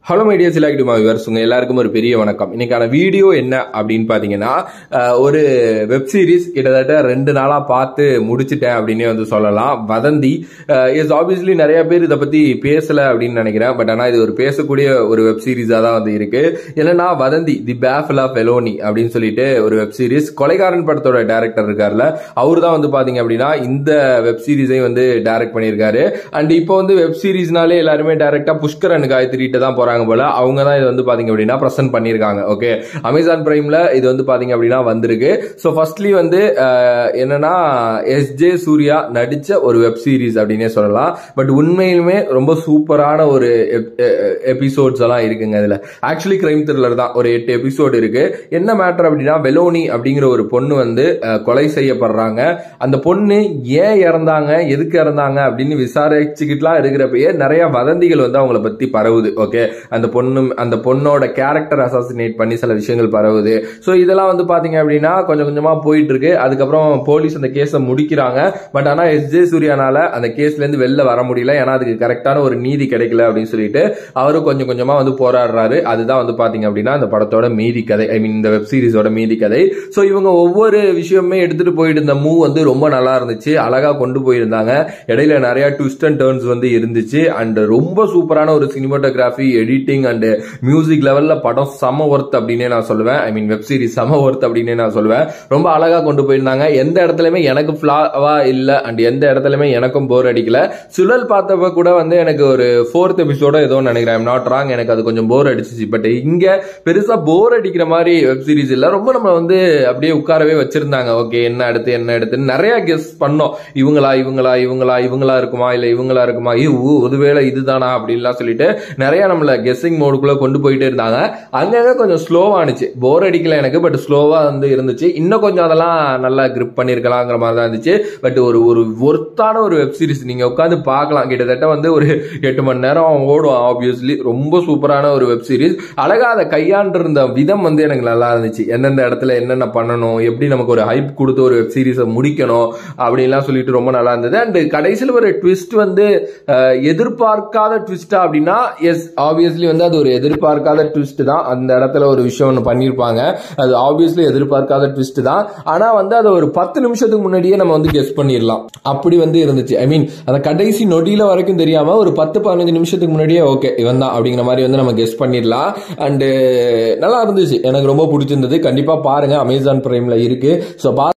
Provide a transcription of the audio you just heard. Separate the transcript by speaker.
Speaker 1: Hello my dear சிலாக்கிட்டு viewers, உங்க எல்லாருக்கும் ஒரு பெரிய வணக்கம். இன்னைக்கான வீடியோ என்ன அப்படின்னு பாத்தீங்கன்னா, ஒரு வெப் சீரிஸ் கிட்டத்தட்ட 2 நாளா பார்த்து முடிச்சிட்டேன் அப்படின்னே வந்து சொல்லலாம். வதந்தி இஸ் ஆப்வியஸ்லி நிறைய பேர் இதை பத்தி பேசல அப்படின்னு நினைக்கிறேன். பட் ஆனா இது ஒரு பேசக்கூடிய ஒரு வெப் சீரிஸா தான் வந்து இருக்கு. என்னன்னா வதந்தி தி பேஃபில் ஆஃப் எலோனி அப்படின்னு சொல்லிட்டு ஒரு வெப் சீரிஸ். கொலைகாரன் படத்தோட டைரக்டர் இருக்காருல, அவரு தான் வந்து பாத்தீங்க அப்படின்னா இந்த வெப் சீரிஸை வந்து டைரக்ட் பண்ணியிருக்காரு. அண்ட் இப்போ வந்து வெப் சீரிஸ்னாலே எல்லாருமே டைரக்டா புஷ்கரன் காயத்ரிட்ட தான் போறாங்க போல. அவங்க தான் இது வந்து பாத்தீங்க அப்படின்னா பிரசன்ட் பண்ணிருக்காங்க. ஓகே, அமேசான் பிரைம்ல இது வந்து பாத்தீங்க அப்படின்னா வந்திருக்கு. சோ ஃபர்ஸ்ட்லி வந்து என்னன்னா எஸ்ஜே சூர்யா நடிச்ச ஒரு வெப் சீரிஸ் அப்படின்னே சொல்லலாம். பட் உண்மையிலுமே ரொம்ப சூப்பரான ஒரு எபிசோட்ஸ் எல்லாம் இருக்குங்க. இதுல ஆக்சுவலி கிரைம் த்ரில்லர் தான். ஒரு 8 எபிசோடு இருக்கு. என்ன மேட்டர் அப்படின்னா, வெலோனி அப்படிங்கிற ஒரு பொண்ணு வந்து கொலை செய்யப்படுறாங்க. அந்த பொண்ணு ஏன் இறந்தாங்க, எதுக்கு இறந்தாங்க அப்படின்னு விசாரிச்சுக்கிட்டுலாம் இருக்கிறப்பயே நிறைய வதந்திகள் வந்து அவங்கள பத்தி பரவுது. ஓகே, அந்த பொண்ணோட கேரக்டர் அசாசினேட் பண்ணி சில விஷயங்கள் பரவுது. சோ இதெல்லாம் வந்து பாத்தீங்க அப்படின்னா கொஞ்சம் கொஞ்சமா போயிட்டு இருக்கு. அதுக்கப்புறம் போலீஸ் அந்த கேஸை முடிக்கிறாங்க. பட் ஆனா எஸ்ஜே சூர்யானால அந்த கேஸ்ல இருந்து வெளில வர முடியல. ஏன்னா அதுக்கு கரெக்டான ஒரு நீதி கிடைக்கல அப்படின்னு சொல்லிட்டு அவரும் கொஞ்சம் கொஞ்சமா வந்து போராடுறாரு. அதுதான் வந்து பாத்தீங்க அப்படின்னா அந்த படத்தோட மீதி கதை, ஐ மீன் இந்த வெப் சீரிஸோட மீதி கதை. சோ இவங்க ஒவ்வொரு விஷயமே எடுத்துட்டு போயிட்டு இருந்த மூவ் வந்து ரொம்ப நல்லா இருந்துச்சு. அழகா கொண்டு போயிருந்தாங்க. இடையில நிறைய ட்விஸ்ட் அண்ட் டர்ன்ஸ் வந்து இருந்துச்சு. அண்ட் ரொம்ப சூப்பரான ஒரு சினிமாட்டோகிராஃபி, எடிட்டிங் அண்ட் மியூசிக் லெவல்ல படம் சம ஒர்த் அப்படின்னே நான் சொல்லுவேன். ஐ மீன் வெப் சீரிஸ் சம ஒர்த் அப்படின்னே நான் சொல்லுவேன். ரொம்ப அழகா கொண்டு போயிருந்தாங்க. எந்த இடத்துலயுமே எனக்கு ஃபிளாவா இல்ல அண்ட் எந்த இடத்துலயுமே எனக்கும் போர் அடிக்கல. சுழல் பார்த்தப்ப கூட வந்து எனக்கு ஒரு 4th எபிசோட ஏதோ நினைக்கிறேன், ஐம் நாட் ராங், எனக்கு அது கொஞ்சம் போர் அடிச்சிச்சு. பட் இங்க பெருசா போர் அடிக்கிற மாதிரி வெப் சீரிஸ் இல்ல. ரொம்ப நம்ம வந்து அப்படியே உட்காரவே வச்சிருந்தாங்க. ஓகே, என்ன அடுத்து நிறைய கெஸ் பண்ணோம். இவங்களா இருக்குமா, இல்ல இவங்களா இருக்குமா, ஒருவேளை இதுதானா அப்படின்லாம் சொல்லிட்டு நிறைய நம்மள கெஸ்ஸிங் மோடுக்குள்ள கொண்டு போயிட்டே இருந்தாங்க. அங்கங்க கொஞ்சம் ஸ்லோவா இருந்துச்சு. போர் அடிக்கல எனக்கு, பட் ஸ்லோவா வந்து இருந்துச்சு. இன்னும் கொஞ்சம் அதெல்லாம் நல்லா கிரிப் பண்ணிருக்கலாங்கிற மாதிரி தான் இருந்துச்சு. பட் ஒரு ஒர்த்தான ஒரு வெப் சீரிஸ், நீங்க உட்காந்து பார்க்கலாம். கிட்டத்தட்ட வந்து ஒரு 8 மணி நேரம் ஓடும். ஆப்வியஸ்லி ரொம்ப சூப்பரான ஒரு வெப் சீரிஸ். அழகா அதை கையாண்டு இருந்த விதம் வந்து எனக்கு நல்லா இருந்துச்சு. எந்தெந்த இடத்துல என்னென்ன பண்ணணும், எப்படி நமக்கு ஒரு ஹைப் கொடுத்து ஒரு வெப் சீரிஸை முடிக்கணும் அப்படின்லாம் சொல்லிட்டு ரொம்ப நல்லா இருந்தது. அண்ட் கடைசியில் ஒரு ட்விஸ்ட் வந்து எதிர்பார்க்காத ட்விஸ்டா அப்படின்னா, எஸ் ஆப்வியஸ்லி வந்து அது ஒரு எதிர்பார்க்காத ட்விஸ்ட் தான். அந்த இடத்துல ஒரு விஷயம் ஒன்று பண்ணியிருப்பாங்க. அது ஆப்வியஸ்லி எதிர்பார்க்காத ட்விஸ்ட் தான். ஆனா வந்து அதை ஒரு 10 நிமிஷத்துக்கு முன்னாடியே நம்ம வந்து கெஸ் பண்ணிடலாம். அப்படி வந்து இருந்துச்சு. ஐ மீன் அந்த கடைசி நொடியில வரைக்கும் தெரியாம ஒரு 10-15 நிமிஷத்துக்கு முன்னாடியே ஓகே இவன் தான் அப்படிங்கிற மாதிரி வந்து நம்ம கெஸ் பண்ணிடலாம். அண்ட் நல்லா இருந்துச்சு. எனக்கு ரொம்ப பிடிச்சிருந்தது. கண்டிப்பா பாருங்க, அமேசான் பிரைம்ல இருக்கு. ஸோ